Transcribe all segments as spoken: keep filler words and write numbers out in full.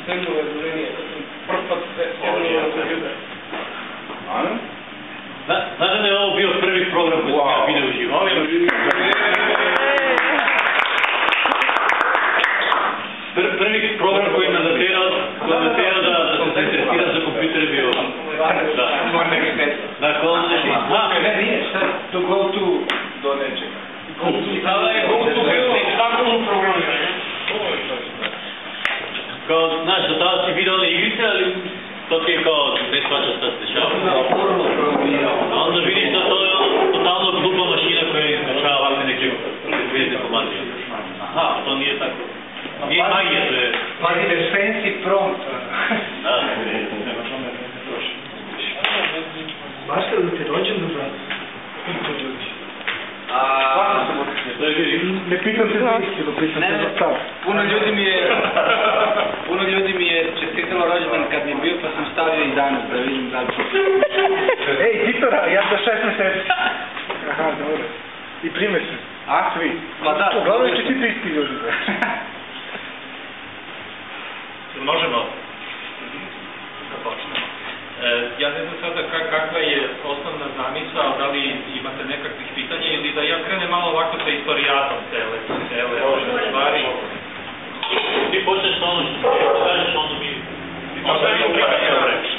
Sendove zrenije, kad sam prpat sve sendove za ljude. Ano? Znate da je ovo bio prvi program koji sam ja vidio uživo. Prvi program koji me zaterao da se zainteresira za kompjutere bio. Dakle, on se šli. Ne, nije, šta? To go to do nečega. Sada je go to bilo tako u programiranju. Kao, znaš, do tada si vidio one igrice, ali to ti je kao bez svača šta se dešava. A onda vidiš da to je totalno glupa mašina koja izkačava ovakve neke zvijezdne komande. Aha, to nije tako. Nije magija, to je... Pazi, bez fancy prompt. Da, Baš kada da te dođem do vrata. Kako dođeš? Ne pitam se za istinu, pitam se za stav. Puno ljudi mi je... Puno ljudi mi je čestitalo rođendan kad mi je bio, pa sam stavio i danas da vidim da li ću. Ej, Titora, ja za šest meseci. Aha, dobro. I prime se. A? Svi. Pa da. Uglavnom će ti isti ljudi. Možemo da počnemo. Ja ne znam sada kakva je osnovna zamisla, da li imate nekakvih pitanja ili da ja krenem malo ovako sa historijatom cele, cele ove stvari. Ti počneš na ono što kažeš, onda mi... Možda mi upravo reći.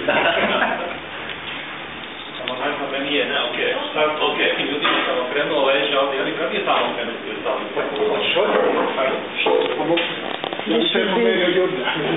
Samo značima meni je, ne, okej. Okej, tim ljudima sam okrenuo leđa ovdje, ali kad je tamo okrenuo ti ostali? Što? Ja bi sve pomerio ljudi.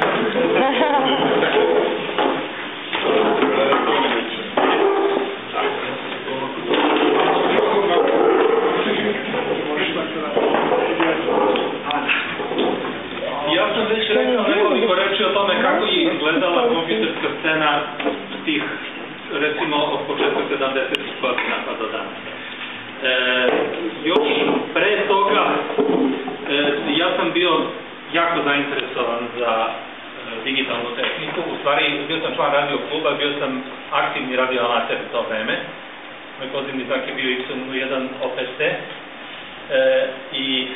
Ja sam već rekao nekoliko reči o tome kako je izgledala kompjuterska scena tih, recimo, od početka sedamdesetih godina pa do danas. E, još pre toga e, ja sam bio jako zainteresovan za e, digitalnu tehniku. U stvari, bio sam član radio kluba, bio sam aktivni radioamater u to vreme. Moj pozivni znak je bio Y nula jedan O P S. E, I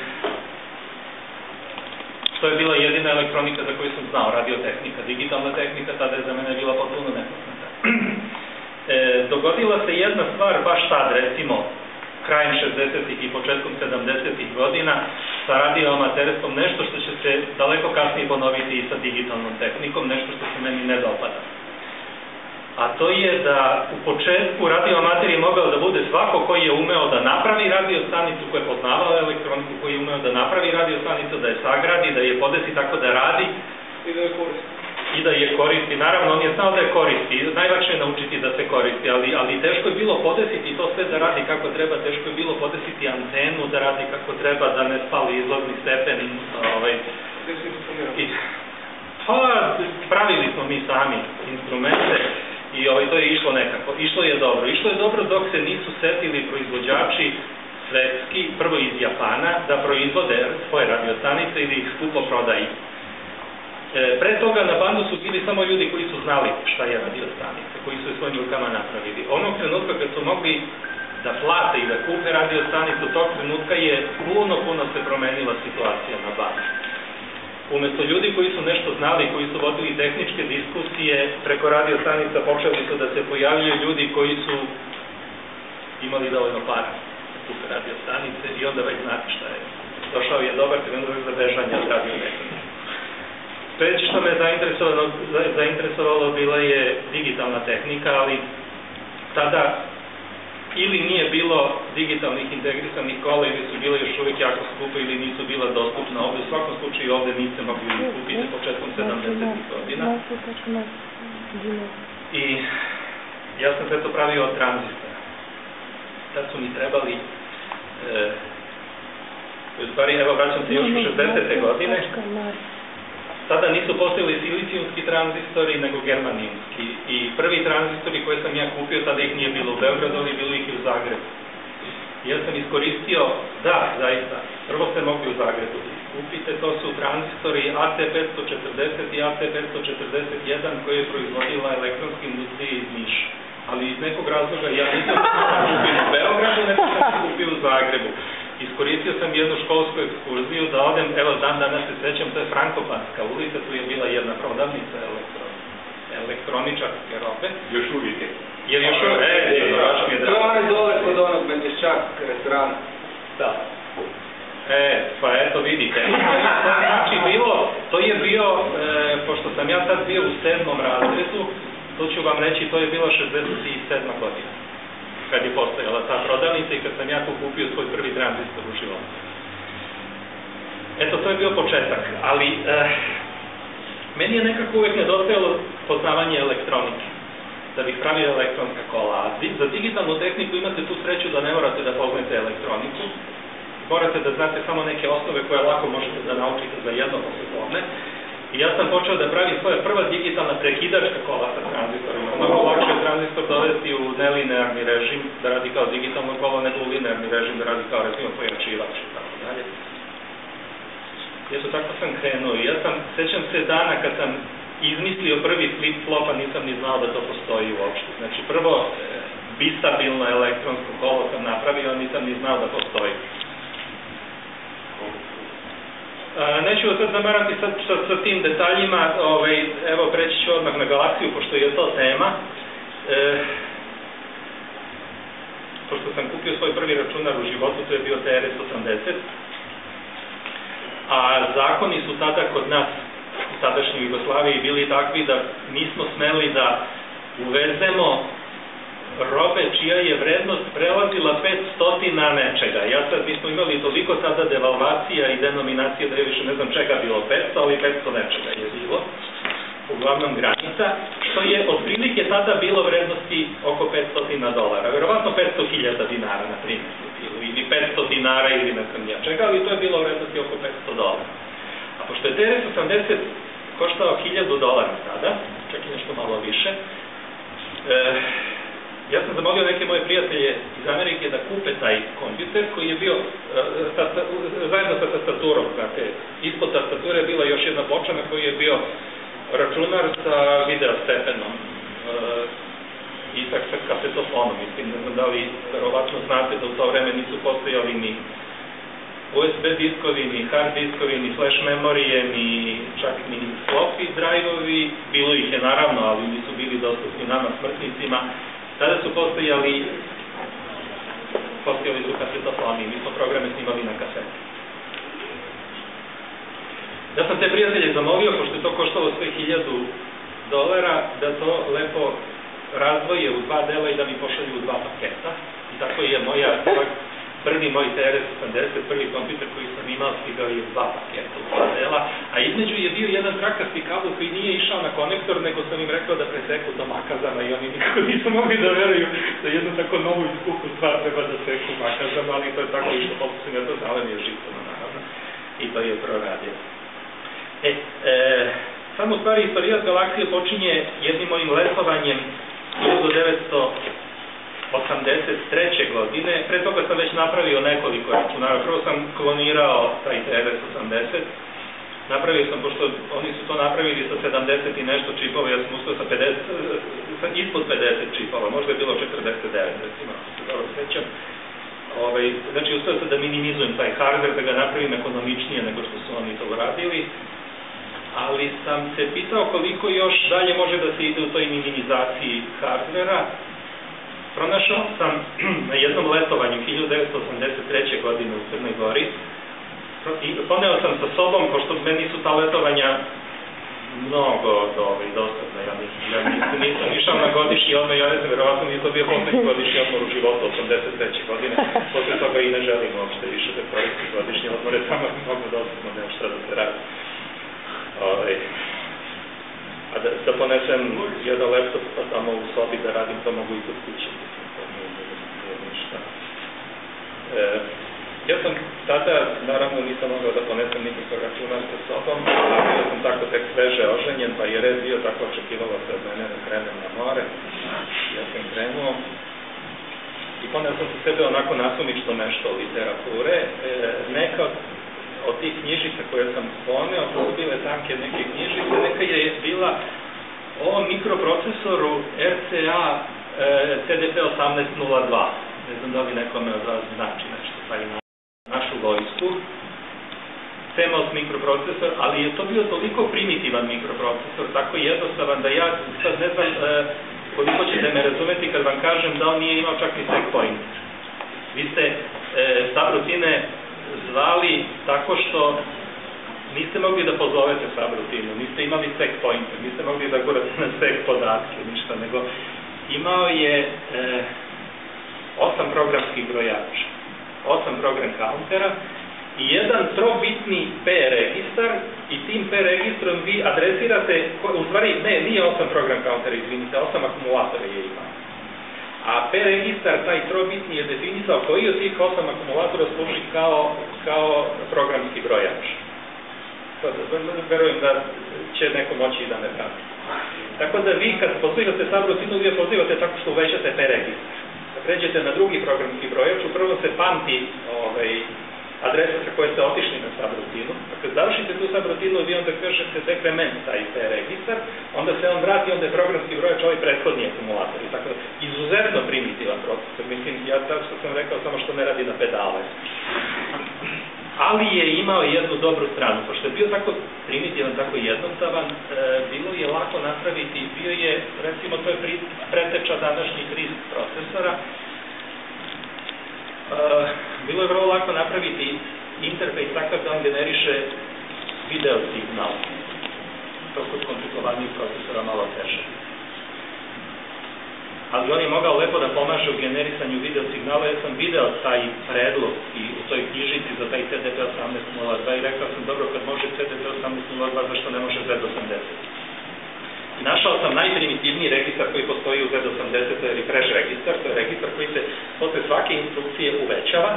to je bila jedina elektronika za koju sam znao, radiotehnika. Digitalna tehnika tada je za mene bila potpuno nepoznata. E, dogodila se jedna stvar baš tad, recimo, krajem šezdesetih i početkom sedamdesetih godina sa radioamaterstvom, nešto što će se daleko kasnije ponoviti i sa digitalnom tehnikom, nešto što se meni ne dopada. A to je da u početku radioamater je mogao da bude svako koji je umeo da napravi radiostanicu, koji je poznavao elektroniku, koji je umeo da napravi radiostanicu, da je sagradi, da je podesi tako da radi I da je koristi. i da je koristi. Naravno, on je znao da je koristi, najlakše je naučiti da se koristi, ali, ali teško je bilo podesiti to sve da radi kako treba, teško je bilo podesiti antenu da radi kako treba, da ne spali izlazni stepen. Ovaj. I, pa, pravili smo mi sami instrumente i ovaj, to je išlo nekako. Išlo je dobro. Išlo je dobro dok se nisu setili proizvođači svetski, prvo iz Japana, da proizvode svoje radiostanice i da ih skupo prodaju. E, pre toga na bandu su bili samo ljudi koji su znali šta je radiostanica, koji su je svojim rukama napravili. Onog trenutka kad su mogli da plate i da kupe radiostanicu, tog trenutka je puno, puno se promenila situacija na bandu. Umesto ljudi koji su nešto znali, koji su vodili tehničke diskusije, preko radiostanica počeli su da se pojavljaju ljudi koji su imali dovoljno para da kupe radiostanice i onda već znate šta je. Došao je dobar trenutak za bežanje od radiotehnike. Već što me zainteresovalo, zainteresovalo bila je digitalna tehnika, ali tada ili nije bilo digitalnih integrisanih kola ili su bile još uvijek jako skupe ili nisu bila dostupna. Ovdje u svakom slučaju ovdje niste mogli kupiti početkom sedamdesetih godina. I ja sam sve to pravio od tranzistora. Tad su mi trebali, e, u stvari, evo vraćam se još u šezdesete godine, tada nisu postojali silicijumski tranzistori, nego germanijumski. I prvi tranzistori koje sam ja kupio, tada ih nije bilo u Beogradu, ali bilo ih i u Zagrebu. Ja sam iskoristio, da, zaista, prvo ste mogli u Zagrebu kupite, to su tranzistori A T petsto četrdeset i A T petsto četrdeset jedan koje je proizvodila elektronska industrija iz Niša. Ali iz nekog razloga ja nisam kupio u Beogradu, nego sam kupio u Zagrebu. Iskoristio sam jednu školsku ekskurziju da odem, evo dan danas se sećam, to je Frankopanska ulica, tu je bila jedna prodavnica elektro, elektroničarske robe. Još uvijek je. Jer još uvijek, e, baš mi je To je drago. onaj dole kod onog Medveščak restorana. Da. E, pa eto vidite. To je znači bilo, to je bio, e, pošto sam ja tad bio u sedmom razredu, to ću vam reći, to je bilo šezdeset sedma godina. Kad je postojala ta prodavnica i kad sam ja tu kupio svoj prvi tranzistor u životu. Eto, to je bio početak, ali e, meni je nekako uvijek nedostajalo poznavanje elektronike. Da bih pravio elektronska kola. A za digitalnu tehniku imate tu sreću da ne morate da poznate elektroniku. Morate da znate samo neke osnove koje lako možete da naučite za jedno poslijepodne. I ja sam počeo da pravim svoja prva digitalna prekidačka kola sa tranzistorima. Mnogo lakše je tranzistor dovesti u nelinearni režim da radi kao digitalno kolo, nego u linearni režim da radi kao recimo pojačivač i tako dalje. I eto, tako sam krenuo. I ja sam, sećam se dana kad sam izmislio prvi flip-flop, a nisam ni znao da to postoji uopšte. Znači, prvo e, bistabilno elektronsko kolo sam napravio, a nisam ni znao da postoji. E, neću sad zamarati sad sa, sa tim detaljima, ovaj, evo preći ću odmah na galaksiju, pošto je to tema. E, pošto sam kupio svoj prvi računar u životu, to je bio T R S osamdeset. A zakoni su tada kod nas u tadašnjoj Jugoslaviji bili takvi da nismo smeli da uvezemo robe čija je vrednost prelazila petsto nečega. Ja sad, mi smo imali toliko tada devalvacija i denominacija da je više ne znam čega bilo petsto, ali petsto nečega je bilo. Uglavnom granica, što je otprilike tada bilo vrednosti oko petsto dolara. Verovatno petsto hiljada dinara, na primjer, ili petsto dinara ili ne znam ja čega, ali to je bilo vrednosti oko petsto dolara. A pošto je T R S osamdeset koštao hiljadu dolara tada, čak i nešto malo više, e, ja sam zamolio neke moje prijatelje iz Amerike da kupe taj kompjuter koji je bio e, tata, zajedno sa tastaturom, znate, ispod tastature je bila još jedna ploča na kojoj je bio računar sa video stepenom e, i sa, sa kasetofonom. Mislim, ne znam da li verovatno znate da u to vreme nisu postojali ni U S B diskovi, ni hard diskovi, ni flash memorije, ni čak ni floppy drive-ovi. Bilo ih je naravno, ali nisu bili dostupni nama smrtnicima. Tada su postojali postojali su kasetofoni, mi smo programe snimali na kaseti. Ja sam te prijatelje zamolio, pošto je to koštalo sve hiljadu dolara, da to lepo razdvoje u dva dela i da mi pošalju u dva paketa. I tako je moja, prvi moj T R S osamdeset, prvi kompjuter koji sam imao, stigao je u dva paketa, u dva dela, a između je bio jedan trakasti kabel koji nije išao na konektor, nego sam im rekao da preseku to makazama i oni nikako nisu mogli da veruju da jednu tako novu i skupu stvar treba da seku makazama, ali to je tako išlo, koliko sam ja to zalemio žicama, naravno, i to je proradio. E, e, samo u stvari istorijat galaksije počinje jednim mojim letovanjem hiljadu devetsto osamdeset treće godine. Pre toga sam već napravio nekoliko računara. Prvo sam klonirao taj T R S osamdeset. Napravio sam, pošto oni su to napravili sa sedamdeset i nešto čipova, ja sam uspio sa pedeset, ispod pedeset čipova, možda je bilo četrdeset devet, recimo, ako se dobro sećam. Ove, znači, uspio sam da minimizujem taj hardware, da ga napravim ekonomičnije nego što su oni to uradili. Ali sam se pitao koliko još dalje može da se ide u toj minimizaciji hardvera. Pronašao sam na jednom letovanju hiljadu devetsto osamdeset treće. godine u Crnoj Gori i poneo sam sa sobom, pošto meni su ta letovanja mnogo ovaj, dosadna. Ja nisam, ja nisam, nisam išao na godišnji odmor, ja ne znam, verovatno nije to bio poslednji godišnji odmor u životu osamdeset treće. godine. Posle toga i ne želim uopšte više da koristim godišnje odmore, tamo je mnogo dosadno, nema šta da se radi. Ove, a da, da ponesem jedan laptop pa tamo u sobi da radim, to mogu i kod kuće, mislim, to nije, nije ništa. E, ja sam tada, naravno, nisam mogao da ponesem nikakav računar sa sobom, ali ja sam tako tek sveže oženjen, pa je red bio, tako očekivalo se od mene da krenem na more. Ja sam krenuo i poneo sam sa sebe onako nasumično nešto literature. E, neka od tih knjižica koje sam poneo, to su bile tanke neke knjižice, neka je bila o mikroprocesoru R C A e, C D P osamnaest nula dva. Ne znam da li nekome od vas znači nešto, pa i na našu vojsku. C M O S mikroprocesor, ali je to bio toliko primitivan mikroprocesor, tako jednostavan da ja sad ne znam e, koliko ćete me razumeti kad vam kažem da on nije imao čak ni seg point. Vi ste e, sabrutine zvali tako što niste mogli da pozovete sabrutinu, niste imali seg point, niste mogli da gurate na seg podatke, ništa, nego imao je e, osam programskih brojača, osam program countera i jedan trobitni P registar i tim P registrom vi adresirate, u stvari ne, nije osam program countera, izvinite, osam akumulatora je imao. A P registar, taj trobitni, je definisao koji od tih osam akumulatora služi kao, kao programski brojač. Sad, verujem da će neko moći i da me prati. Tako da vi kad pozivate sabrutinu, vi je pozivate tako što uvećate P registar. Kad pređete na drugi programski brojač, upravo se pamti ovaj, adresa sa koje ste otišli na sabrutinu. Kad završite tu sabrutinu, vi onda kažete dekrement taj P registar, onda se on vrati, onda je programski brojač ovaj prethodni akumulator. Tako da, izuzetno primitivan procesor. Mislim, ja tako što sam rekao, samo što ne radi na pedale. Ali je imao jednu dobru stranu, pošto je bio tako primitivan, tako jednostavan, e, bilo je lako napraviti, bio je, recimo, to je preteča današnjih RISC procesora, e, bilo je vrlo lako napraviti interfejs takav da on generiše video signal. To kod komplikovanijih procesora malo teže. Ali on je mogao lepo da pomaže u generisanju video signala. Ja sam video taj predlog i u toj knjižici za taj C D P osamnaest nula dva i rekao sam, dobro, kad može C D P osamnaest nula dva, zašto ne može Z osamdeset? I našao sam najprimitivniji registar koji postoji u Z osamdeset, to je refresh registar, to je registar koji se posle svake instrukcije uvećava.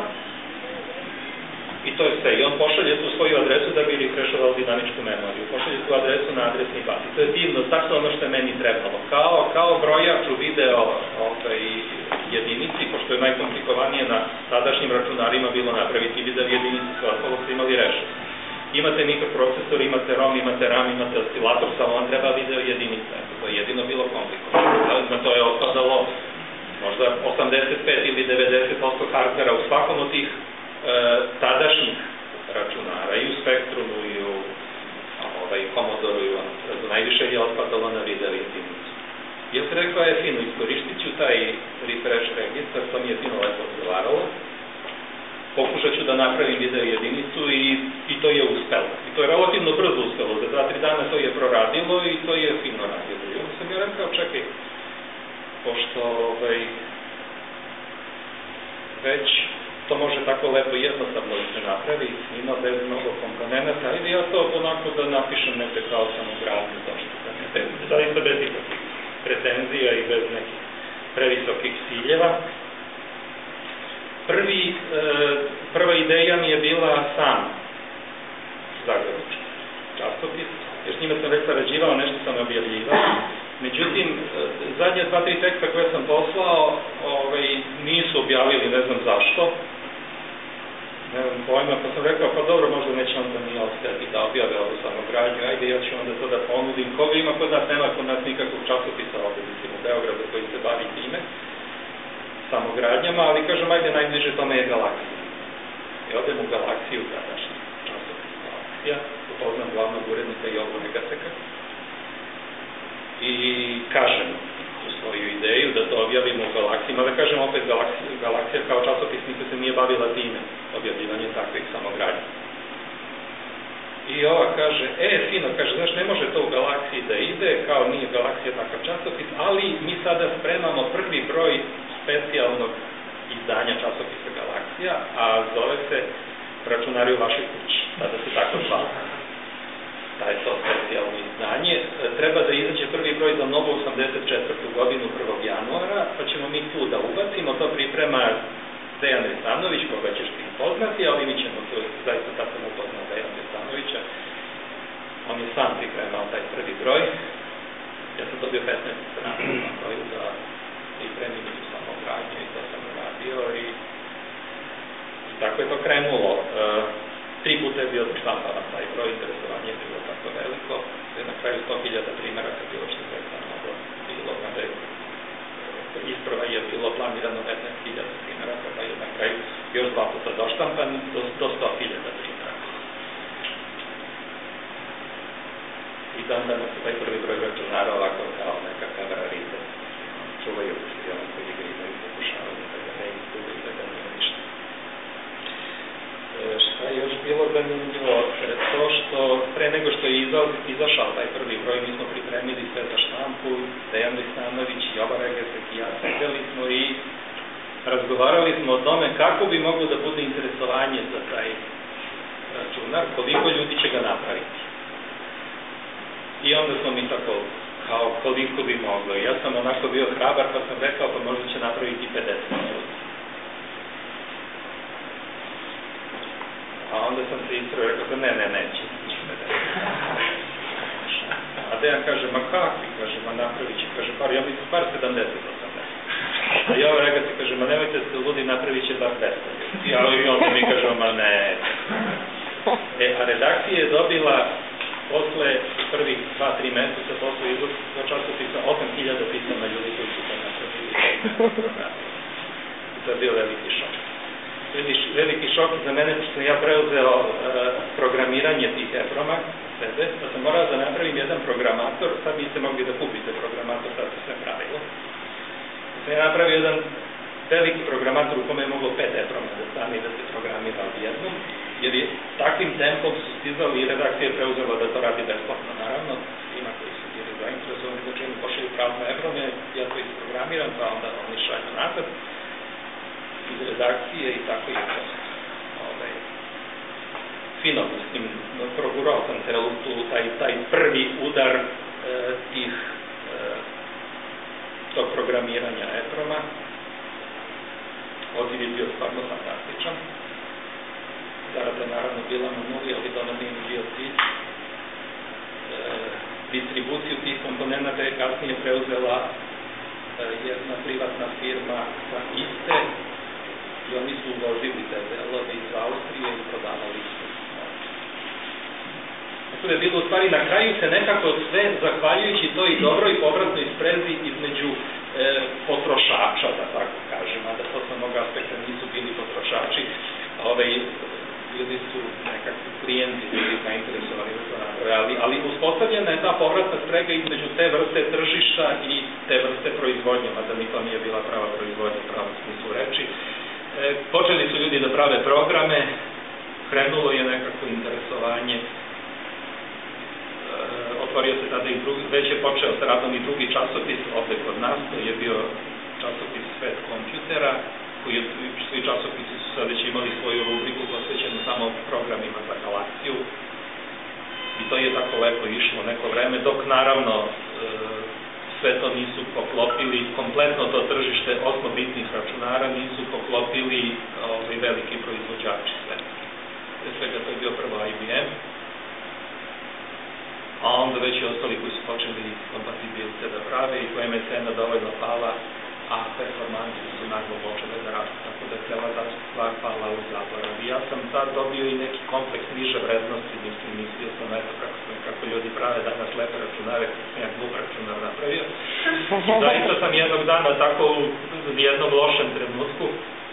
I to je sve. I on pošalje tu svoju adresu da bi refreshovao dinamičku memoriju. Pošalje tu adresu na adresni bas. I to je divno, tako ono što je meni trebalo. Kao, kao brojač u video ovaj, jedinici, pošto je najkomplikovanije na tadašnjim računarima bilo napraviti video jedinici, sve ostalo ste imali rešeno. Imate mikroprocesor, imate ROM, imate RAM, imate oscilator, samo on treba video jedinica. To je jedino bilo komplikovano. Na to je otpadalo možda osamdeset pet ili devedeset posto hardvera u svakom od tih E, tadašnjih računara i u Spektrumu i u ovaj, Commodore i u Amstradu. Najviše je otpadalo na video jedinicu. Ja sam rekao, je fino, iskoristit ću taj refresh registar, to mi je fino lepo odgovaralo. Pokušat ću da napravim video jedinicu i, i to je uspelo. I to je relativno brzo uspelo, za dva tri dana to je proradilo i to je fino radilo. I onda sam ja rekao, čekaj, pošto ovaj, već to može tako lepo i jednostavno da se napravi, ima bez mnogo komponenta, ili ja to onako da napišem neke kao samogradnje, zašto da ne, zaista bez ikakvih pretenzija i bez nekih previsokih ciljeva. Prvi, e, prva ideja mi je bila sam Zagrebački časopis, jer s njima sam već sarađivao, nešto sam objavljivao. Međutim, zadnje dva, tri teksta koje sam poslao ovaj, nisu objavili, ne znam zašto. Ne znam pojma, pa sam rekao, pa dobro, možda neće onda nije ostati da objave ovu samogradnju, ajde, ja ću onda to da ponudim. Koga ima kod nas, nema kod nas nikakvog časopisa ovde, mislim, u Beogradu koji se bavi time, samogradnjama, ali kažem, ajde, najbliže tome je Galaksija. I odem u Galaksiju, tadašnji časopis Galaksija, upoznam glavnog urednika Jovu Negaseka, i kažem u svoju ideju da to objavimo u Galaksiji, mada kažem opet Galaksija, Galaksija kao časopis nikad se nije bavila time, objavljivanje takvih samogradnji. I ova kaže, e, fino, kaže, znaš, ne može to u Galaksiji da ide, kao nije Galaksija takav časopis, ali mi sada spremamo prvi broj specijalnog izdanja časopisa Galaksija, a zove se Računari u vašoj kući, tada se tako zvalo. Da je to specijalno izdanje. Treba da izađe prvi broj za novu osamdeset četvrtu godinu prvog januara, pa ćemo mi tu da ubacimo, to priprema Dejan Resanović, koga ćeš ti poznati, ali mi ćemo tu, zaista tako sam upoznao Dejan Resanovića, on je sam pripremao taj prvi broj, ja sam dobio petnaest strana na broju da pripremim tu samogradnju i to sam radio i, i tako je to krenulo. Tri puta je bio štampavan taj broj, interesovanje je bilo tako veliko, da je na kraju sto hiljada primjeraka bilo što je samo bilo, kada je isprava je bilo planirano petnaest hiljada primjeraka, pa je na kraju još dva puta doštampan do sto hiljada primjeraka. dan danas se taj prvi broj računara ovako kao nekakav raritet. Čuvaju se ono koji ga imaju, pokušavaju da ga ne izgube i da ga nije ništa. E, šta je još bilo zanimljivo? E, to što pre nego što je iza, izašao taj prvi broj, mi smo pripremili sve za štampu, Dejan Vistanović, Jovan Regesek i ja sedeli smo i razgovarali smo o tome kako bi moglo da bude interesovanje za taj računar, koliko ljudi će ga napraviti. I onda smo mi tako, kao koliko bi moglo. Ja sam onako bio hrabar pa sam rekao pa možda će napraviti pedeset ljudi. A onda sam se istrao i rekao sam ne, ne, neće. A Dejan kaže, ma kakvi, kaže, ma napravit će, kaže, par, ja mislim, par sedamdeset, osamdeset. A ja ovaj rekao se, kaže, ma nemojte se ludi, napravit će bar dvesta. I onda mi kaže, ma ne. E, a redakcija je dobila posle prvih dva, tri meseca posle izlaska časopisa osam hiljada pisama ljudi koji su to napravili. To je bio veliki šok. Veliki šok za mene, što sam ja preuzeo uh, programiranje tih EPROM-a sebe, da sam morao da napravim jedan programator, sad niste mogli da kupite programator, sad se sve pravilo. Da sam ja napravio jedan veliki programator u kome je moglo pet EPROM-a da stane i da se programira odjednom, jer je takvim tempom su stizali i redakcija je preuzela da to radi besplatno, naravno, svima koji su bili zainteresovani, da čemu pošalju pravno EPROM-e, ja to isprogramiram, pa onda oni šalju nazad iz redakcije i tako je to. Ovaj, fino, mislim, progurao sam celu tu, taj, taj prvi udar e, tih e, tog programiranja EPROM-a. Odziv je bio stvarno fantastičan. Zarada je naravno bila na nuli, ali da nam nije bio cilj. E, distribuciju tih komponenta je kasnije preuzela e, jedna privatna firma sa iste i oni su uvozili te delove iz Austrije i prodavali su. Tako da je bilo u stvari na kraju se nekako sve, zahvaljujući to i dobroj povratnoj sprezi između e, potrošača, da tako kažem, a da to sa mnog aspekta nisu bili potrošači, ovaj, ljudi su nekakvi klijenti, ljudi zainteresovani za to naprave, ali, ali uspostavljena je ta povratna sprega između te vrste tržišta i te vrste proizvodnje, mada ni to nije bila prava proizvodnja u pravom smislu reči. E, počeli su ljudi da prave programe, krenulo je nekako interesovanje, e, otvorio se tada i drugi, već je počeo sa radom i drugi časopis ovde kod nas, to je bio časopis Svet kompjutera, koji svi časopisi su sad već imali svoju rubriku posvećenu samo programima za galaksiju i to je tako lepo išlo neko vreme, dok naravno e, sve to nisu poklopili, kompletno to tržište osmobitnih računara nisu poklopili ovaj, veliki proizvođači svetski. Pre svega to je bio prvo I B M, a onda već i ostali koji su počeli kompatibilce da prave i kojima je cena dovoljno pala, a performanse su naglo počele da rastu, tako da je cela ta stvar pala u zaborav. I ja sam tad dobio i neki kompleks niže vrednosti, mislim, mislio sam, eto, kako, kako ljudi prave danas lepe računare, kako sam ja glup računar napravio. I zaista sam jednog dana tako u jednom lošem trenutku,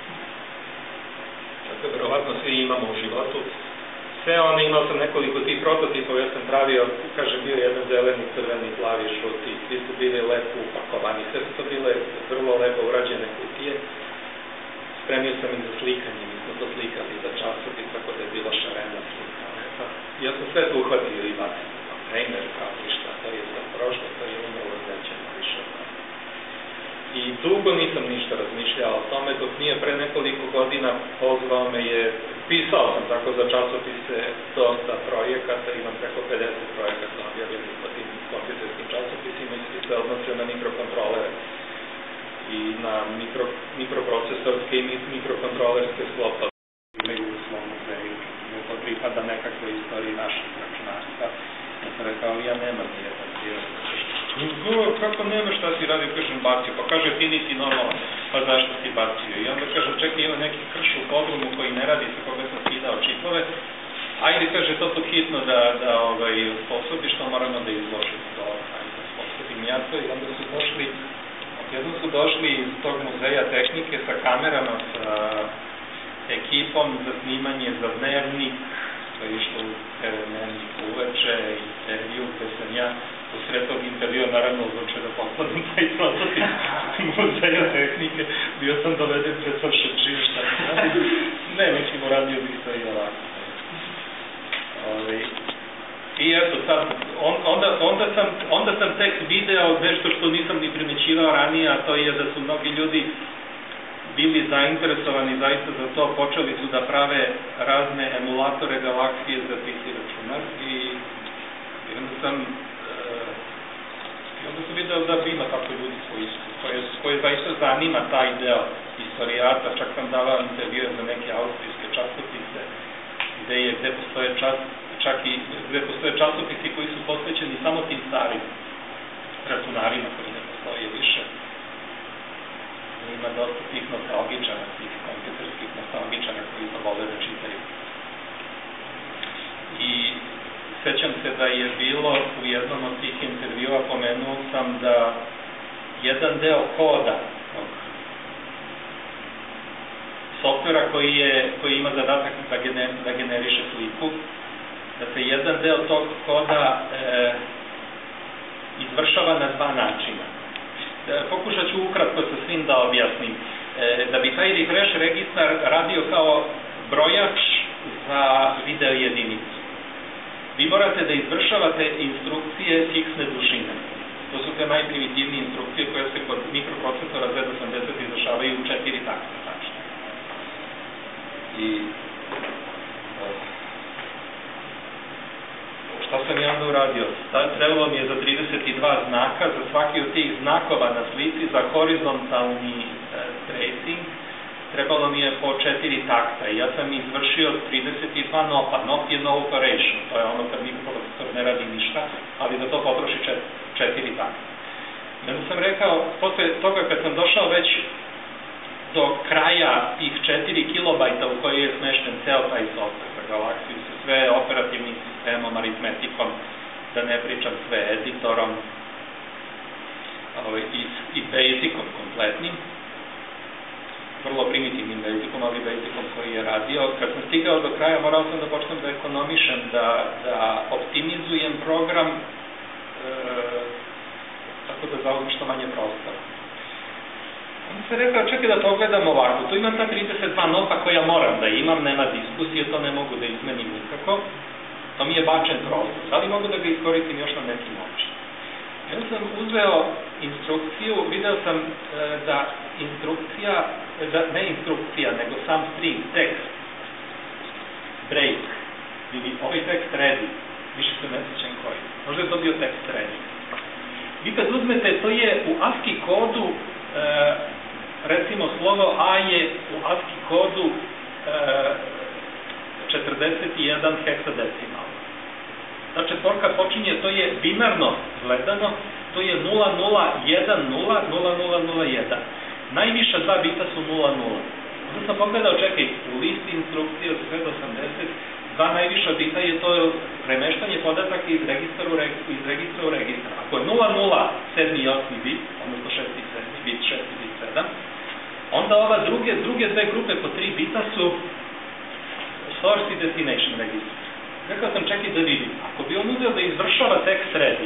tako je verovatno svi imamo u životu, sve one, imao sam nekoliko tih prototipova, ja sam pravio, kažem, bio jedan zeleni, crveni, plavi, žuti, svi su bili lepo upakovani, sve su to bile vrlo lepo urađene kutije. Spremio sam ih za slikanje, mi smo to slikali za časopis, tako da je bila šarena slika. Ja sam sve to uhvatio i bacio na kontejner, kao ništa, to je sad prošlo, to je umrlo nećemo više od nas. I dugo nisam ništa razmišljao o tome, dok nije pre nekoliko godina pozvao me je, pisao sam tako za časopise dosta projekata, imam preko pedeset projekata objavljenih po tim kompjuterskim časopisima i svi se odnose na mikrokontrolere i na mikro, mikroprocesorske i mikrokontrolerske sklopove. Imaju u svom muzeju, to pripada nekakvoj istoriji naših računarstva. Ja sam rekao, ja nemam nijedan prijedan. Kako nema šta si radio, kažem, bacio, pa kaže ti nisi normalan, pa zašto si bacio? I onda kažem, čekaj, ima neki krš u podrumu koji ne radi, sa koga sam skidao čipove, ajde, kaže, to tu hitno da, da ovaj, sposobiš, to moramo da izložimo to, ajde da sposobim ja to, i onda su došli, jednom su došli iz tog muzeja tehnike sa kamerama, sa ekipom za snimanje za Dnevnik, što je išlo u T V N uveče, intervju, gde sam ja u sred tog intervjua naravno odlučio da pokladam taj prototip muzeja tehnike, bio sam doveden pred svršen žišta. Ne, mislim, uradio bih to i ovako. Ove, I eto, sad, on, onda, onda, sam, onda sam tek video nešto što nisam ni primećivao ranije, a to je da su mnogi ljudi bili zainteresovani zaista za to, počeli su da prave razne emulatore galaksije za P C računar i, i onda sam uh, i onda sam video da ima tako ljudi koji, koje, koje zaista zanima taj deo istorijata, čak sam davao intervjue za neke austrijske časopise gde je, gde postoje čas, čak i gde postoje časopisi koji su posvećeni samo tim starim računarima koji ne postoje više. Ima dosta tih nostalgičara, tih kompjuterskih nostalgičara koji to vole da čitaju. I sećam se da je bilo u jednom od tih intervjua, pomenuo sam da jedan deo koda softvera koji, je, koji ima zadatak da, gener, da generiše sliku, da se jedan deo tog koda e, izvršava na dva načina. Pokušat ću ukratko sa svim da objasnim. E, da bi taj refresh registar radio kao brojač za video jedinicu. Vi morate da izvršavate instrukcije fiksne dužine. To su te najprimitivnije instrukcije koje se kod mikroprocesora Z osamdeset izvršavaju u četiri takta. Tačno. I šta sam ja onda uradio? Trebalo mi je za trideset dva znaka, za svaki od tih znakova na slici, za horizontalni e, tracing, trebalo mi je po četiri takta. I ja sam izvršio trideset dva nopa. Nop je no operation, to je ono kad mikroprocesor ne radi ništa, ali za to potroši četiri takta. I onda sam rekao, posle toga kad sam došao već do kraja tih četiri kilobajta u kojoj je smešten ceo taj software za galaksiju sa sve operativnim sistemom, aritmetikom, da ne pričam sve editorom i, i basicom kompletnim, vrlo primitivnim basicom, ali basicom koji je radio. Kad sam stigao do kraja, morao sam da počnem da ekonomišem, da, da optimizujem program e, tako da zauzim što manje prostora. Onda sam rekao, čekaj da to gledam ovako, tu imam ta trideset dva nopa koja moram da imam, nema diskusije, to ne mogu da izmenim nikako, to mi je bačen prostor, ali mogu da ga iskoristim još na neki način. I onda sam uzeo instrukciju, video sam e, da instrukcija, da, ne instrukcija, nego sam string, tekst, break, ili ovaj tekst ready, više se ne sjećam koji, možda je to bio tekst ready. Vi kad uzmete, to je u ASCII kodu, e, recimo slovo A je u ASCII kodu e, četrdeset jedan heksadecimal. Ta četvorka počinje, to je binarno gledano, to je nula nula jedan nula nula nula nula jedan. Najviša dva bita su nula nula. Onda sam pogledao, čekaj, u listi instrukcije od Z osamdeset, dva najviša bita je to premeštanje podataka iz registra u, reg, iz registra u registra. Ako je nula nula sedmi i osmi bit, odnosno šesti i sedmi bit, šesti bit sedam, onda ova druge, druge dve grupe po tri bita su source i destination registra. Rekao sam, čekaj da vidim, ako bi on uzeo da izvršava tekst ready,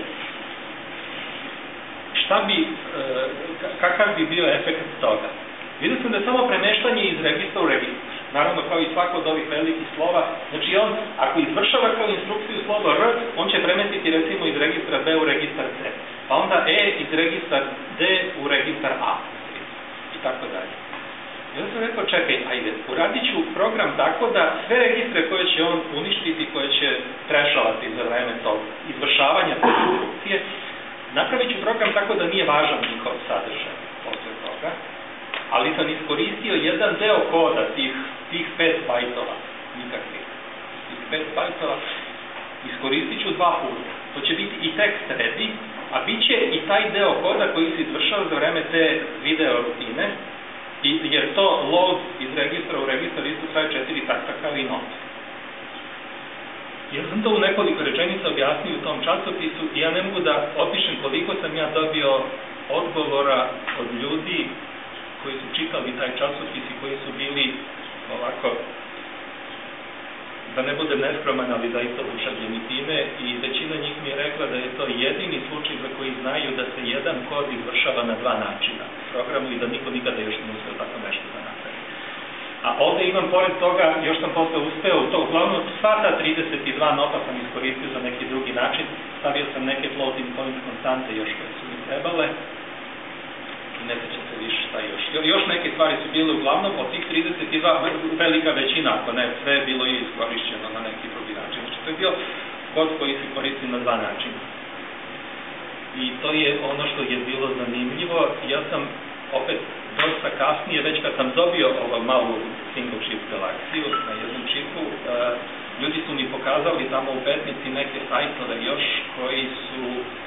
šta bi, kakav bi bio efekt toga? Vidio sam da je samo premeštanje iz registra u registra. Naravno, kao i svako od ovih velikih slova. Znači, on, ako izvršava kao instrukciju slovo R, on će premestiti, recimo, iz registra B u registar C. Pa onda E iz registra D u registar A. I tako dalje. I onda sam rekao, čekaj, ajde, uradit ću program tako da sve registre koje će on uništiti, koje će trešovati za vreme tog izvršavanja te instrukcije, napravit ću program tako da nije važan njihov sadržaj posle toga, ali sam iskoristio jedan deo koda, tih, tih pet bajtova, nikakvih, tih pet bajtova, iskoristit ću dva puta. To će biti i tekst ready, a bit će i taj deo koda koji se izvršava za vreme te video rutine, I, jer to load iz registra u registar isto traje četiri takta kao i not. Ja sam to u nekoliko rečenica objasnio u tom časopisu i ja ne mogu da opišem koliko sam ja dobio odgovora od ljudi koji su čitali taj časopis i koji su bili ovako da ne budem neskroman, ali zaista oduševljeni time i većina njih mi je rekla da je to jedini slučaj za koji znaju da se jedan kod izvršava na dva načina u programu i da niko nikada još ne uspeo tako nešto da napravi. A ovde imam, pored toga, još sam posle uspeo u to, uglavnom sva ta trideset i dva nota sam iskoristio za neki drugi način, stavio sam neke floating point konstante još koje su mi trebale, ne sećam se više šta još. Još neke stvari su bile uglavnom, od tih trideset i dva, velika većina, ako ne, sve je bilo i iskorišćeno na neki drugi način. Znači, to je bio kod koji se koristi na dva načina. I to je ono što je bilo zanimljivo. Ja sam opet dosta kasnije, već kad sam dobio ovu malu single chip galaksiju na jednom čipu, ljudi su mi pokazali tamo u Petnici neke sajtove još koji su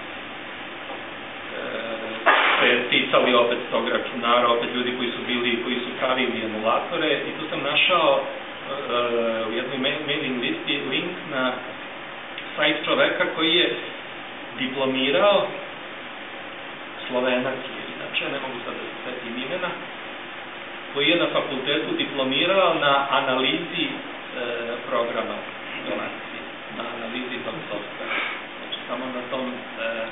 se ticali opet tog računara, opet ljudi koji su bili, koji su pravili emulatore i tu sam našao uh, u jednoj mailing listi link na sajt čoveka koji je diplomirao, Slovenac je inače, ne mogu sad da se setim imena, koji je na fakultetu diplomirao na analizi uh, programa galaksije, na analizi tog softvera. Znači samo na tom uh,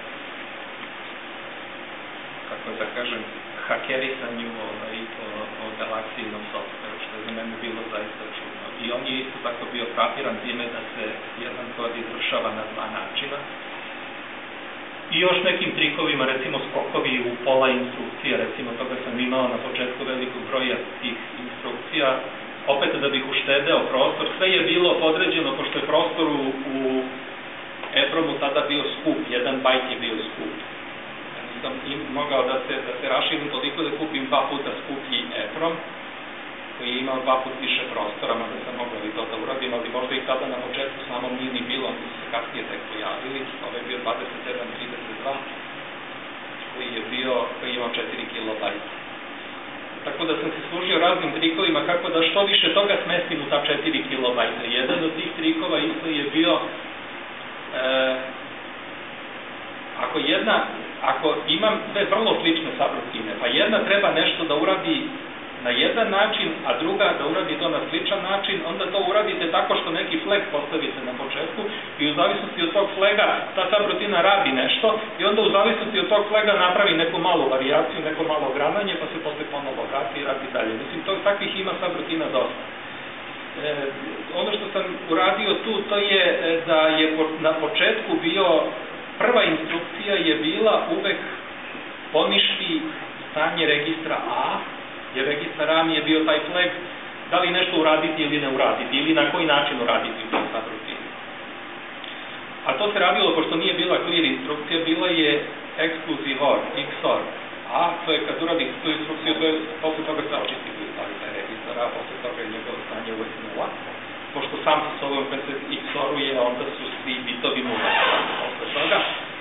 kako da kažem, hakerisanju ovaj, o, o galaksijinom softveru, što je za mene bilo zaista čudno. I on je isto tako bio frapiran time da se jedan kod izvršava na dva načina. I još nekim trikovima, recimo skokovi u pola instrukcije, recimo toga sam imao na početku velikog broja tih instrukcija, opet da bih uštedeo prostor, sve je bilo podređeno, pošto je prostor u, u EPROM-u tada bio skup, jedan bajt je bio skup. Sam im mogao da se, da se raširim toliko da kupim dva puta skuplji EPROM, koji je imao dva puta više prostora, možda sam mogao i to da uradim, ali možda i tada na početku samo nije ni bilo, oni su se kasnije tek pojavili, ovo je bio dvadeset sedam trideset dva, koji je bio, koji je imao četiri kilobajta. Tako da sam se služio raznim trikovima kako da što više toga smestim u ta četiri kilobajta. Jedan od tih trikova isto je bio e, ako jedna Ako imam dve vrlo slične sabrutine, pa jedna treba nešto da uradi na jedan način, a druga da uradi to na sličan način, onda to uradite tako što neki flag postavite na početku i u zavisnosti od tog flaga ta sabrutina radi nešto i onda u zavisnosti od tog flaga napravi neku malu varijaciju, neko malo grananje, pa se posle ponovo vrati i radi dalje. Mislim, to, takvih ima sabrutina dosta. E, ono što sam uradio tu, to je da je na početku bio prva instrukcija je bila uvek poništi stanje registra A, jer registar A mi je bio taj flag da li nešto uraditi ili ne uraditi, ili na koji način uraditi u tom sabrutini. A to se radilo, pošto nije bila clear instrukcija, bila je exclusive or, iks or. A, to je kad uradi tu instrukciju, to je, posle toga se očisti stavi taj registar A, posle toga je njegovo stanje uvek nula. Pošto sam sa sobom kad se iks oruje, onda su svi bitovi nula. Posle toga,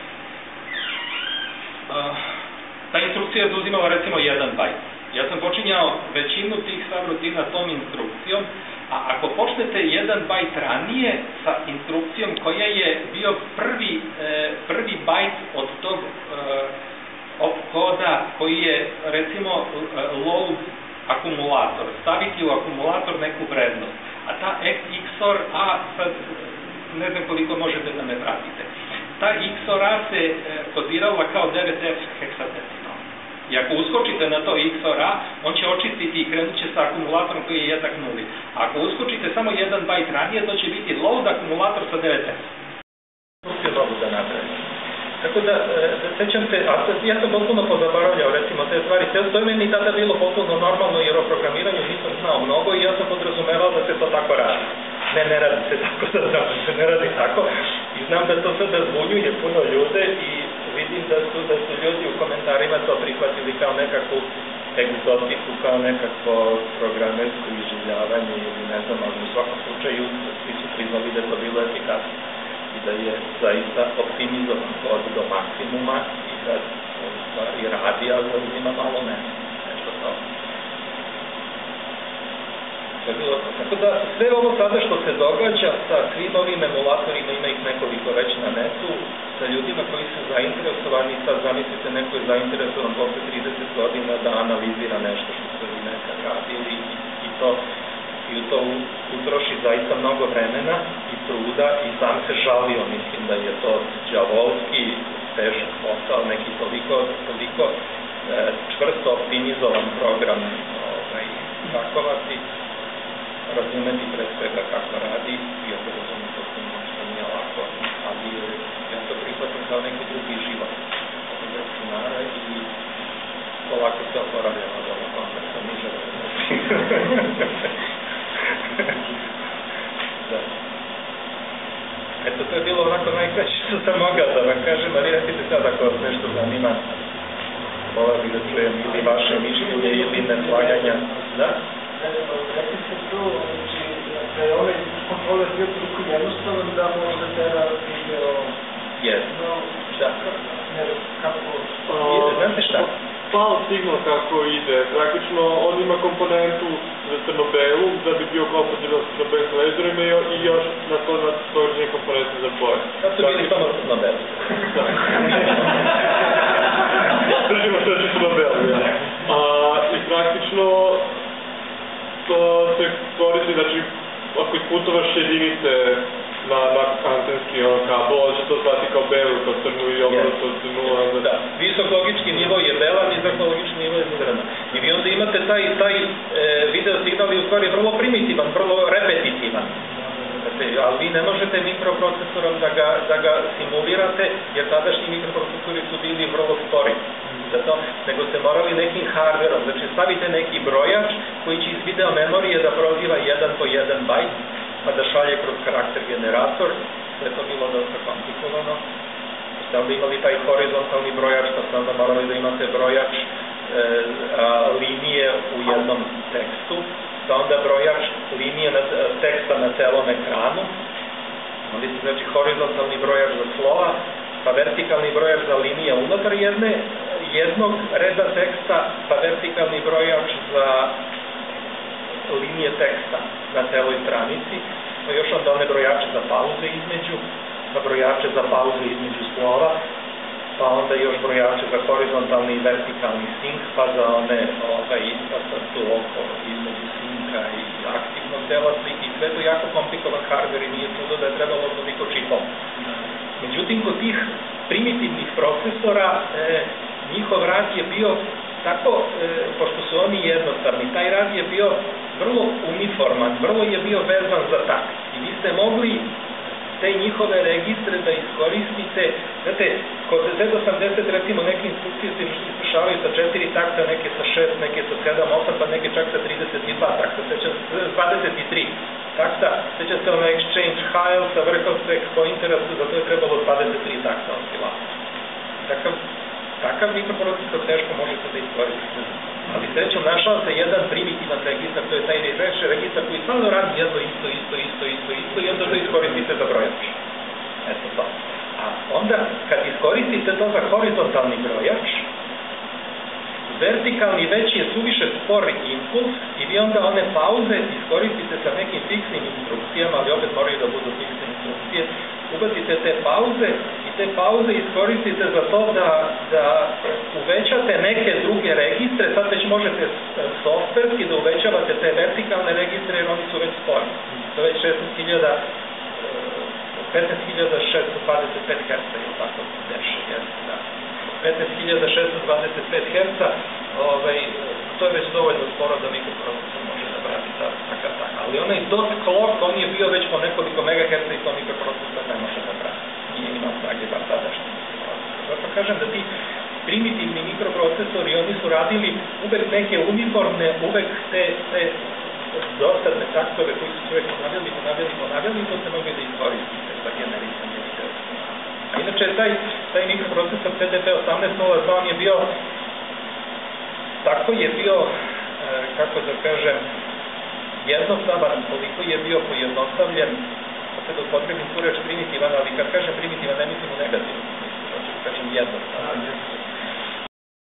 uh, ta instrukcija je zauzimala recimo jedan bajt. Ja sam počinjao većinu tih sabrutina tom instrukcijom, a ako počnete jedan bajt ranije sa instrukcijom koja je bio prvi, e, prvi bajt od tog e, opkoda koji je recimo load akumulator, staviti u akumulator neku vrednost. A ta iks or A, sad ne znam koliko možete da me pratite, ta iks or A se e, kodirala kao devet ef heksadecimal. I ako uskočite na to iks or A, on će očistiti i krenut će sa akumulatorom koji je jednak nuli. A ako uskočite samo jedan bajt ranije, to će biti load akumulator sa devet ef. Uspio mogu da napravim. Tako da, da sećam se, a ja sam potpuno pozaboravljao recimo te stvari, to je meni tada bilo potpuno normalno jer o programiranju nisam znao mnogo i ja sam podrazumevao da se to tako radi. Ne, ne radi se tako, da znam da se ne radi tako i znam da to sve da zbunjuje puno ljude i vidim da su, da su ljudi u komentarima to prihvatili kao nekakvu egzotiku, kao nekakvo programersko iživljavanje ili ne znam, ali u svakom slučaju svi su priznali da je to bilo efikasno i da je zaista optimizovan kod do maksimuma i da on stvari radi, ali da uzima malo mesta, nešto to. Tako da sve ovo sada što se događa sa svim ovim emulatorima, ima ih nekoliko već na netu, sa ljudima koji su zainteresovani, sad zamislite neko je zainteresovan posle trideset godina da analizira nešto što su vi nekad radili i, i to i i u to utroši zaista mnogo vremena i truda i sam se žalio, mislim da je to đavolski težak posao, neki toliko, toliko e, čvrsto optimizovan program ovaj, hakovati, razumeti pre svega kako radi i onda razumeti što nije lako, ali ja to prihvatim kao neki drugi život od računara i polako se oporavljam od ovog kompleksa niže vrednosti. Da. Eto, to je bilo onako najkraće što sam mogao da vam kažem, ali recite sad ako vas nešto zanima, volao bih da čujem ili vaše mišljenje ili neslaganja. Da? Rekli ste to, znači, da je ovaj kontroler bio toliko jednostavan da možda tera video... Jedno. Da. Ne znam, kako... Znate šta? Pal signal kako ide, praktično on ima komponentu za crno-belu da bi bio kompatibilan s crno-belim laserima i još na to nastojeđenje komponente za boje. Sad su bili samo crno-beli. Držimo sve će crno-belu, ja. A, I praktično to se koristi, znači ako isputavaš jedinice na, na antenski on, kabel, on će to zvati kao belu, kao crnu i obrnuto od nula. Da, visokologički nivo je bela, nizakologički nivo je crna. I vi onda imate taj, taj e, video signal je u stvari vrlo primitivan, vrlo repetitivan. Znate, ali vi ne možete mikroprocesorom da ga, da ga simulirate, jer tadašnji mikroprocesori su bili vrlo spori. Zato, nego ste morali nekim hardverom, znači stavite neki brojač koji će iz video memorije da proziva jedan po jedan bajt, pa da šalje kroz karakter generator, sve to bilo dosta komplikovano. Ste onda imali taj horizontalni brojač, pa ste onda morali da imate brojač e, a, linije u jednom tekstu, pa onda brojač linije na, teksta na celom ekranu, onda ste znači horizontalni brojač za slova, pa vertikalni brojač za linije unutar jedne, jednog reda teksta, pa vertikalni brojač za linije teksta na celoj stranici, pa još onda one brojače za pauze između, pa brojače za pauze između slova, pa onda još brojače za horizontalni i vertikalni sink, pa za one ovaj, pa sad tu oko između sinka i aktivnog dela slike i sve to jako komplikovan hardver i nije čudo da je trebalo toliko čipova. Međutim, kod tih primitivnih procesora e, njihov rad je bio tako, e, pošto su oni jednostavni, taj rad je bio vrlo uniforman, vrlo je bio vezan za tak. I vi ste mogli te njihove registre da iskoristite, znate, kod Z osamdeset recimo neke instrukcije se izvršavaju sa četiri takta, neke sa šest, neke sa sedam, osam, pa neke čak sa trideset dva takta, dvadeset tri takta, sećam se ono exchange hile sa vrhom spec pointera, zato je trebalo dvadeset tri takta oscilator. Takav, takav mikroprocesor teško možete da iskoristite. Ali srećom našao se jedan primitivan registar, to je taj registar koji stalno radi jedno isto, isto, isto, isto, isto i onda to iskoristite za brojač. Eto to. A onda kad iskoristite to za horizontalni brojač, vertikalni već je suviše spor impuls i vi onda one pauze iskoristite sa nekim fiksnim instrukcijama, ali opet moraju da budu fiksne instrukcije, ubacite te pauze i te pauze iskoristite za to da, da uvećate neke druge registre, sad već možete softverski da uvećavate te vertikalne registre jer oni su već sporni. To je već šesnaest hiljada, petnaest hiljada šeststo dvadeset pet herca ili tako deše, jeste, da. petnaest hiljada šeststo dvadeset pet herca, ovaj, to je već dovoljno sporo da mikroprocesor može da vrati takav tak. Ali onaj dot clock, on je bio već po nekoliko megaherca i to mikroprocesor ne može da vrati. Nije imao snage bar tadašnji mikroprocesor. Zato kažem da ti primitivni mikroprocesori, oni su radili uvek neke uniformne, uvek te, te dosadne taktove koji su se uvek ponavljali, ponavljali, ponavljali i to se mogli da iskoristite za generisanje video. A inače, taj, taj mikroprocesor C D P osamnaest nula dva on je bio, tako je bio, e, kako da kažem, jednostavan, koliko je bio pojednostavljen, sad da upotrebim tu reč primitivan, ali kad kažem primitivan, ne mislim u negativnom smislu, znači kažem jednostavan.